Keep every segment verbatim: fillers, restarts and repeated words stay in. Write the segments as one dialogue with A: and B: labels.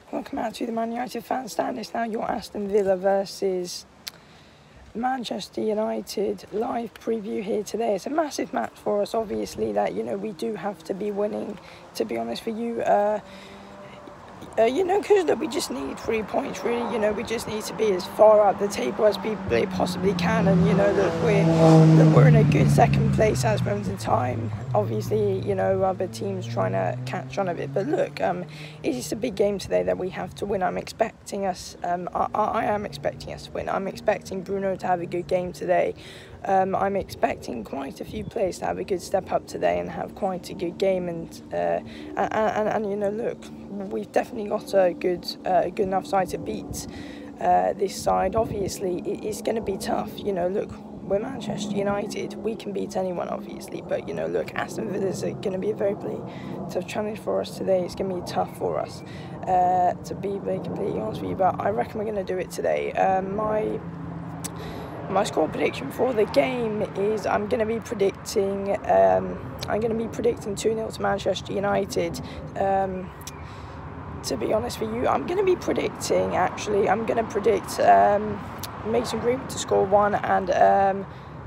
A: Welcome out to the Man United fan stand. It's now your Aston Villa versus Manchester United live preview here today. It's a massive match for us, obviously, that, you know, we do have to be winning, to be honest with you. Uh, Uh, you know, because we just need three points, really. You know, we just need to be as far up the table as we possibly can, and you know that we're that we're in a good second place at this moment in time. Obviously, you know, other teams trying to catch on a bit, but look, um, it is a big game today that we have to win. I'm expecting us. Um, I, I am expecting us to win. I'm expecting Bruno to have a good game today. Um, I'm expecting quite a few players to have a good step up today and have quite a good game. And uh, and, and, and you know, look, we've definitely got a good, uh, a good enough side to beat uh, this side. Obviously, it, it's going to be tough. You know, look, we're Manchester United. We can beat anyone, obviously. But you know, look, Aston Villa is going to be a very, very tough challenge for us today. It's going to be tough for us, uh, to be very completely honest with you. But I reckon we're going to do it today. Um, my My score prediction for the game is I'm going to be predicting um, I'm going to be predicting two nil to Manchester United. Um, to be honest with you, I'm going to be predicting actually I'm going to predict um, Mason Greenwood to score one and um,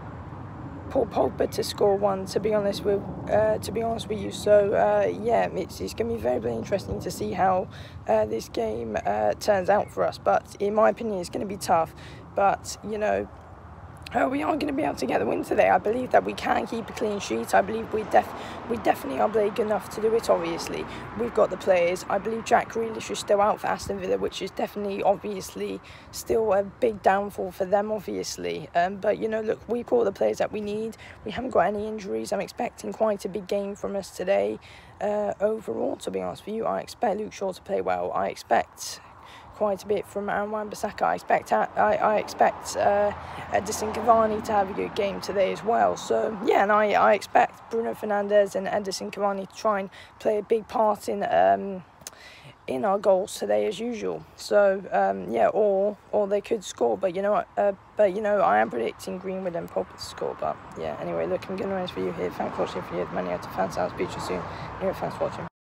A: Paul Pogba to score one. To be honest with uh, to be honest with you, so uh, yeah, it's it's going to be very very interesting to see how uh, this game uh, turns out for us. But in my opinion, it's going to be tough. But you know. Uh, we are going to be able to get the win today. I believe that we can keep a clean sheet. I believe we def we definitely are big enough to do it, obviously. We've got the players. I believe Jack Grealish is still out for Aston Villa, which is definitely, obviously, still a big downfall for them, obviously. Um, but, you know, look, we've got the players that we need. We haven't got any injuries. I'm expecting quite a big game from us today. Uh, overall, to be honest with you, I expect Luke Shaw to play well. I expect quite a bit from Aaron Wan-Bissaka. I expect I, I expect uh, Edinson Cavani to have a good game today as well. So yeah, and I, I expect Bruno Fernandes and Edinson Cavani to try and play a big part in um, in our goals today as usual. So um, yeah, or or they could score, but you know what? Uh, but you know, I am predicting Greenwood and Pogba to score. But yeah, anyway, look, I'm going to end for you here. Thanks for watching. For you, Man United fans, I'll speak to you soon. You're fans watching.